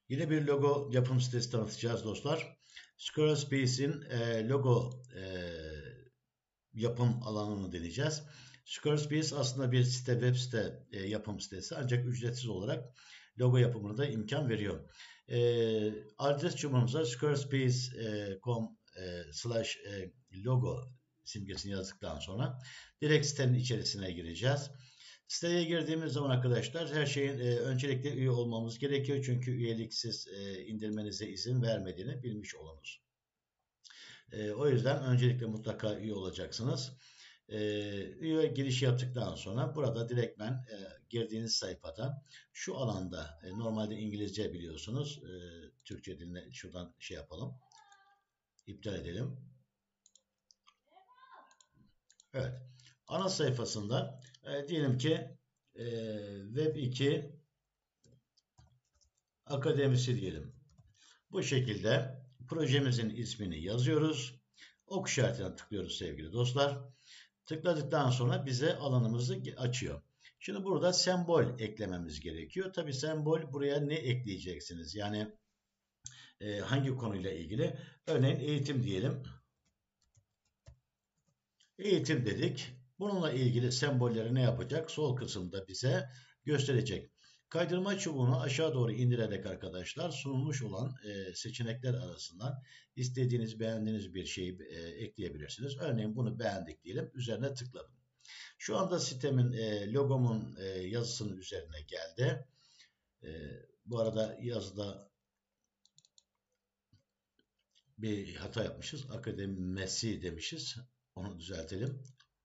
Yine bir logo yapım sitesi tanıtacağız dostlar. Squarespace'in logo yapım alanını deneyeceğiz. Squarespace aslında bir web site yapım sitesi ancak ücretsiz olarak logo yapımına da imkan veriyor. Adres çubuğumuza squarespace.com/logo simgesini yazdıktan sonra direkt sitenin içerisine gireceğiz. Siteye girdiğimiz zaman arkadaşlar her şeyin öncelikle üye olmamız gerekiyor. Çünkü üyeliksiz indirmenize izin vermediğini bilmiş olunuz. O yüzden öncelikle mutlaka üye olacaksınız. Üye giriş yaptıktan sonra burada direktmen girdiğiniz sayfada şu alanda normalde İngilizce biliyorsunuz. Türkçe diline şuradan şey yapalım. İptal edelim. Evet. Ana sayfasında diyelim ki Web 2 Akademisi diyelim. Bu şekilde projemizin ismini yazıyoruz. Ok işaretine tıklıyoruz sevgili dostlar. Tıkladıktan sonra bize alanımızı açıyor. Şimdi burada sembol eklememiz gerekiyor. Tabi sembol buraya ne ekleyeceksiniz? Yani hangi konuyla ilgili? Örneğin eğitim diyelim. Eğitim dedik. Bununla ilgili sembolleri ne yapacak? Sol kısımda bize gösterecek. Kaydırma çubuğunu aşağı doğru indirerek arkadaşlar sunulmuş olan seçenekler arasından istediğiniz, beğendiğiniz bir şeyi ekleyebilirsiniz. Örneğin bunu beğendik diyelim. Üzerine tıkladım. Şu anda sitemin, logomun yazısının üzerine geldi. Bu arada yazıda bir hata yapmışız. Akademisi demişiz. Onu düzeltelim.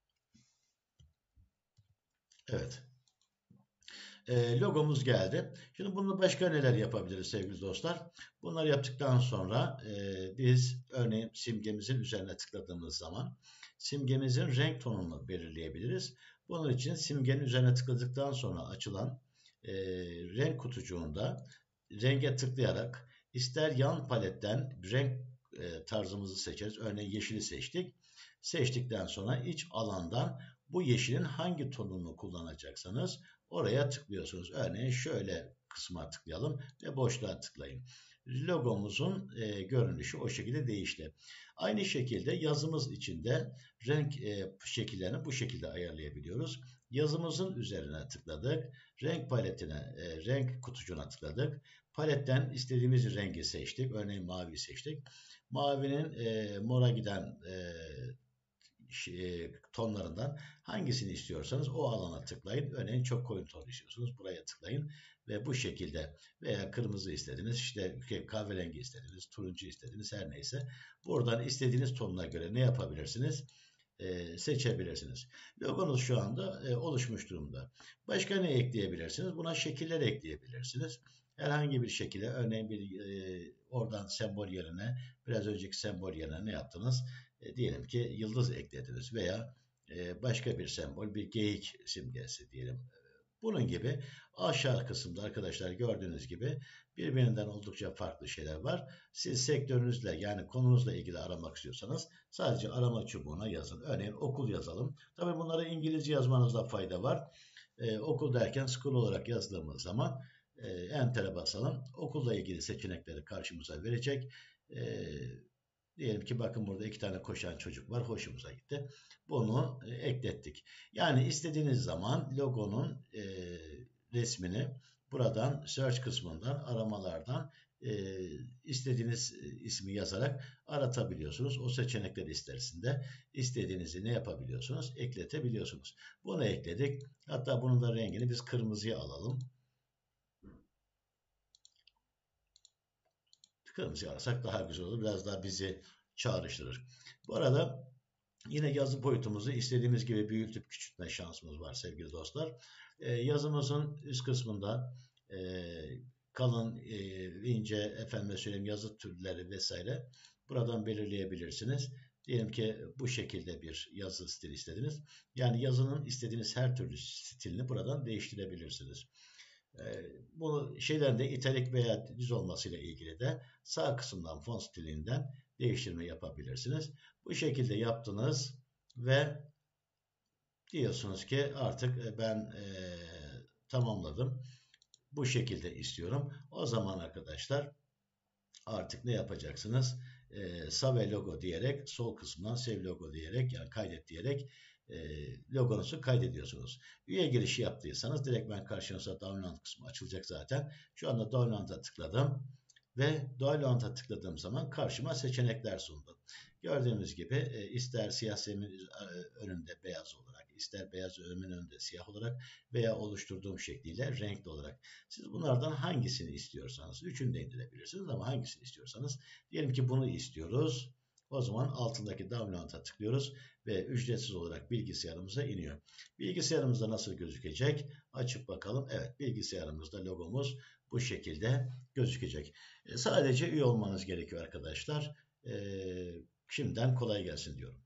Evet. Logomuz geldi. Şimdi bununla başka neler yapabiliriz sevgili dostlar? Bunları yaptıktan sonra biz örneğin simgemizin üzerine tıkladığımız zaman simgemizin renk tonunu belirleyebiliriz. Bunun için simgenin üzerine tıkladıktan sonra açılan renk kutucuğunda renge tıklayarak ister yan paletten renk tarzımızı seçeriz. Örneğin yeşili seçtik. Seçtikten sonra iç alandan bu yeşilin hangi tonunu kullanacaksanız oraya tıklıyorsunuz. Örneğin şöyle kısma tıklayalım ve boşluğa tıklayın. Logomuzun görünüşü o şekilde değişti. Aynı şekilde yazımız içinde renk şekillerini bu şekilde ayarlayabiliyoruz. Yazımızın üzerine tıkladık. Renk paletine, renk kutucuğuna tıkladık. Paletten istediğimiz rengi seçtik. Örneğin mavi seçtik. Mavinin mora giden tonlarından hangisini istiyorsanız o alana tıklayın. Örneğin çok koyu ton istiyorsunuz. Buraya tıklayın ve bu şekilde veya kırmızı istediniz, işte kahverengi istediniz, turuncu istediniz her neyse. Buradan istediğiniz tonuna göre ne yapabilirsiniz? Seçebilirsiniz. Logonuz şu anda oluşmuş durumda. Başka ne ekleyebilirsiniz? Buna şekiller ekleyebilirsiniz. Herhangi bir şekilde örneğin oradan sembol yerine biraz önceki sembol yerine ne yaptınız? Diyelim ki yıldız eklediniz veya başka bir sembol, bir geyik simgesi diyelim. Bunun gibi aşağı kısımda arkadaşlar gördüğünüz gibi birbirinden oldukça farklı şeyler var. Siz sektörünüzle yani konunuzla ilgili aramak istiyorsanız sadece arama çubuğuna yazın. Örneğin okul yazalım. Tabii bunları İngilizce yazmanızda fayda var. Okul derken school olarak yazdığımız zaman enter'e basalım. Okulla ilgili seçenekleri karşımıza verecek. Diyelim ki bakın burada 2 tane koşan çocuk var. Hoşumuza gitti. Bunu eklettik. Yani istediğiniz zaman logonun resmini buradan search kısmından aramalardan istediğiniz ismi yazarak aratabiliyorsunuz. O seçenekler içerisinde istediğinizi ne yapabiliyorsunuz? Ekletebiliyorsunuz. Bunu ekledik. Hatta bunun da rengini biz kırmızıya alalım. Kırmızı alırsak daha güzel olur. Biraz daha bizi çağrıştırır. Bu arada yine yazı boyutumuzu istediğimiz gibi büyütüp küçültme şansımız var sevgili dostlar. Yazımızın üst kısmında kalın, ince, efendime söyleyeyim yazı türleri vesaire buradan belirleyebilirsiniz. Diyelim ki bu şekilde bir yazı stili istediniz. Yani yazının istediğiniz her türlü stilini buradan değiştirebilirsiniz. Bu şeylerde italik veya düz olmasıyla ilgili de sağ kısımdan font stilinden değiştirme yapabilirsiniz. Bu şekilde yaptınız ve diyorsunuz ki artık ben tamamladım. bu şekilde istiyorum. O zaman arkadaşlar artık ne yapacaksınız? Save logo diyerek sol kısmından save logo diyerek yani kaydet diyerek logonuzu kaydediyorsunuz. Üye girişi yaptıysanız direkt ben karşınıza download kısmı açılacak zaten. Şu anda download'a tıkladım ve download'a tıkladığım zaman karşıma seçenekler sundu. Gördüğünüz gibi ister siyah zemin önünde beyaz olarak, ister beyaz zemin önünde siyah olarak veya oluşturduğum şekliyle renkli olarak. Siz bunlardan hangisini istiyorsanız, üçünü de indirebilirsiniz ama hangisini istiyorsanız, diyelim ki bunu istiyoruz. O zaman altındaki download'a tıklıyoruz ve ücretsiz olarak bilgisayarımıza iniyor. Bilgisayarımızda nasıl gözükecek? Açıp bakalım. Evet, bilgisayarımızda logomuz bu şekilde gözükecek. Sadece üye olmanız gerekiyor arkadaşlar. Şimdiden kolay gelsin diyorum.